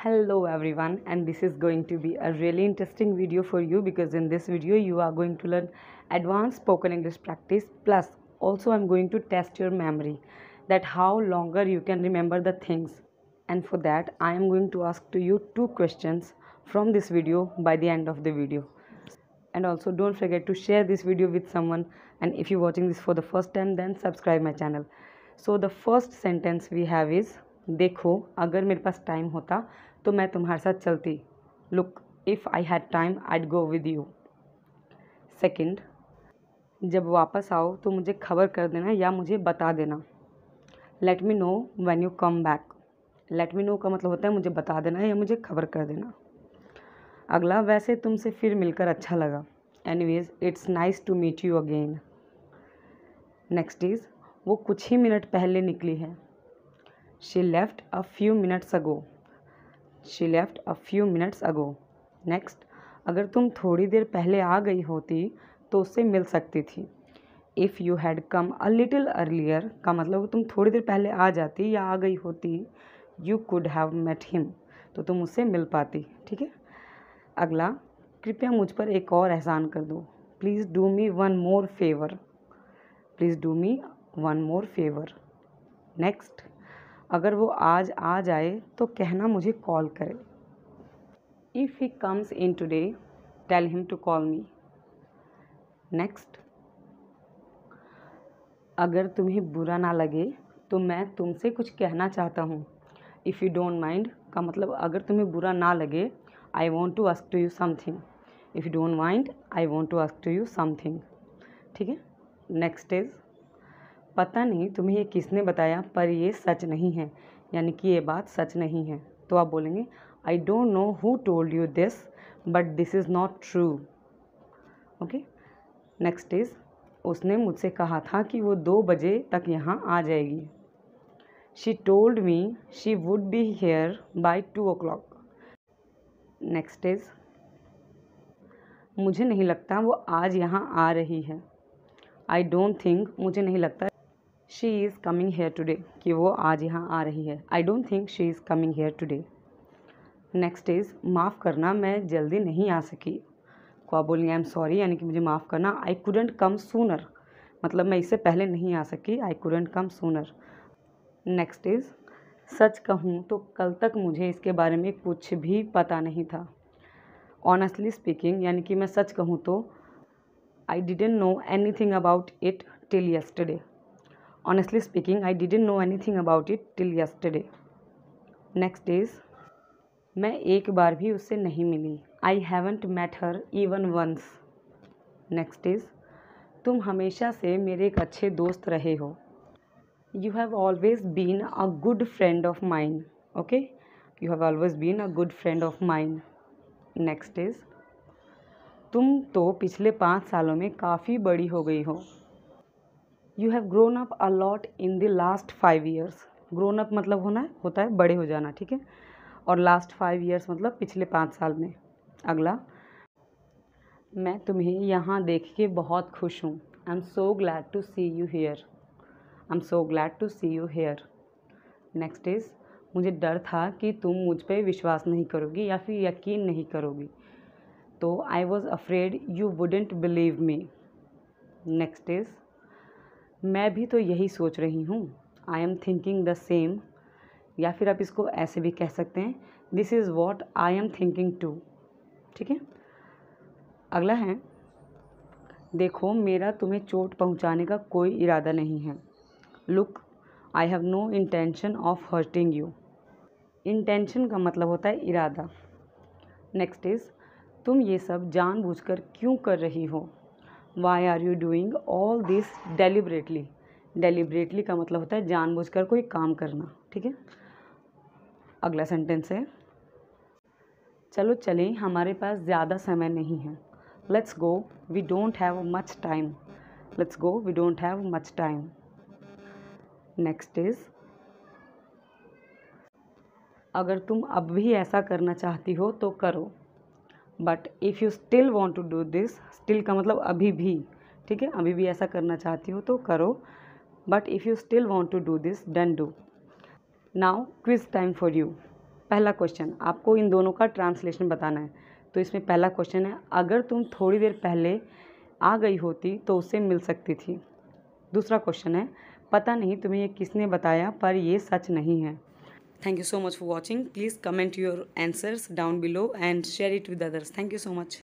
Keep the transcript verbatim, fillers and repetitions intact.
Hello everyone, and this is going to be a really interesting video for you because in this video you are going to learn advanced spoken English practice, plus also I'm going to test your memory, that how longer you can remember the things. And for that I am going to ask to you two questions from this video by the end of the video. And also don't forget to share this video with someone, and if you're watching this for the first time then subscribe my channel. So the first sentence we have is, देखो अगर मेरे पास time होता तो मैं तुम्हारे साथ चलती. Look, if I had time I'd go with you. Second, जब वापस आओ तो मुझे खबर कर देना या मुझे बता देना. Let me know when you come back. Let me know का मतलब होता है मुझे बता देना या मुझे खबर कर देना. अगला, वैसे तुमसे फिर मिलकर अच्छा लगा. Anyways it's nice to meet you again. Next is, वो कुछ ही मिनट पहले निकली है. She left a few minutes ago. She left a few minutes ago. Next, अगर तुम थोड़ी देर पहले आ गई होती तो उससे मिल सकती थी. If you had come a little earlier का मतलब तुम थोड़ी देर पहले आ जाती या आ गई होती. You could have met him, तो तुम उससे मिल पाती. ठीक है. अगला, कृपया मुझ पर एक और एहसान कर दो. Please do me one more favour. Please do me one more favour. Next, अगर वो आज आ जाए तो कहना मुझे कॉल करे. If he comes in today tell him to call me. Next, अगर तुम्हें बुरा ना लगे तो मैं तुमसे कुछ कहना चाहता हूँ. इफ़ यू डोंट माइंड का मतलब अगर तुम्हें बुरा ना लगे, I want to ask to you something. If you don't mind I want to ask to you something. ठीक है. नेक्स्ट इज़, पता नहीं तुम्हें ये किसने बताया पर ये सच नहीं है, यानी कि ये बात सच नहीं है. तो आप बोलेंगे, I don't know who told you this but this is not true. Okay. Next is, उसने मुझसे कहा था कि वो दो बजे तक यहाँ आ जाएगी. She told me she would be here by two o'clock. Next is, मुझे नहीं लगता वो आज यहाँ आ रही है. आई डोंट थिंक मुझे नहीं लगता she is coming here today कि वो आज यहाँ आ रही है. I don't think she is coming here today. Next is, माफ़ करना मैं जल्दी नहीं आ सकी. को आप बोलेंगे आई एम सॉरी, यानी कि मुझे माफ़ करना. आई कुडंट कम सूनर मतलब मैं इससे पहले नहीं आ सकी. I couldn't come sooner. Next is, सच कहूँ तो कल तक मुझे इसके बारे में कुछ भी पता नहीं था. ऑनेस्टली स्पीकिंग यानी कि मैं सच कहूँ तो I didn't know anything about it till yesterday. Honestly speaking I didn't know anything about it till yesterday. Next is, मैं एक बार भी उससे नहीं मिली. I haven't met her even once. Next is, तुम हमेशा से मेरे एक अच्छे दोस्त रहे हो. You have always been a good friend of mine. Okay, you have always been a good friend of mine. Next is, तुम तो पिछले पाँच सालों में काफ़ी बड़ी हो गई हो. You have grown up a lot in the last five years. Grown up मतलब होना होता है बड़े हो जाना. ठीक है. और लास्ट फाइव ईयर्स मतलब पिछले पाँच साल में. अगला, मैं तुम्हें यहाँ देख के बहुत खुश हूँ. I am so glad to see you here. I am so glad to see you here. Next is, मुझे डर था कि तुम मुझ पर विश्वास नहीं करोगी या फिर यकीन नहीं करोगी. तो I was afraid you wouldn't believe me. Next is, मैं भी तो यही सोच रही हूँ. I am thinking the same, या फिर आप इसको ऐसे भी कह सकते हैं, this is what I am thinking too. ठीक है. अगला है, देखो मेरा तुम्हें चोट पहुँचाने का कोई इरादा नहीं है. Look, I have no intention of hurting you. Intention का मतलब होता है इरादा. नेक्स्ट इज़, तुम ये सब जानबूझकर क्यों कर रही हो. Why are you doing all this deliberately. Deliberately का मतलब होता है जानबूझकर कोई काम करना. ठीक है. अगला सेंटेंस है, चलो चलें हमारे पास ज़्यादा समय नहीं है. Let's go we don't have much time. Let's go we don't have much time. Next is, अगर तुम अब भी ऐसा करना चाहती हो तो करो. But if you still want to do this. Still का मतलब अभी भी. ठीक है. अभी भी ऐसा करना चाहती हो तो करो. But if you still want to do this then do. Now quiz time for you. पहला क्वेश्चन, आपको इन दोनों का ट्रांसलेशन बताना है। तो इसमें पहला क्वेश्चन है, अगर तुम थोड़ी देर पहले आ गई होती तो उससे मिल सकती थी। दूसरा क्वेश्चन है, पता नहीं तुम्हें ये किसने बताया पर ये सच नहीं है। Thank you so much for watching. Please comment your answers down below and share it with others. Thank you so much.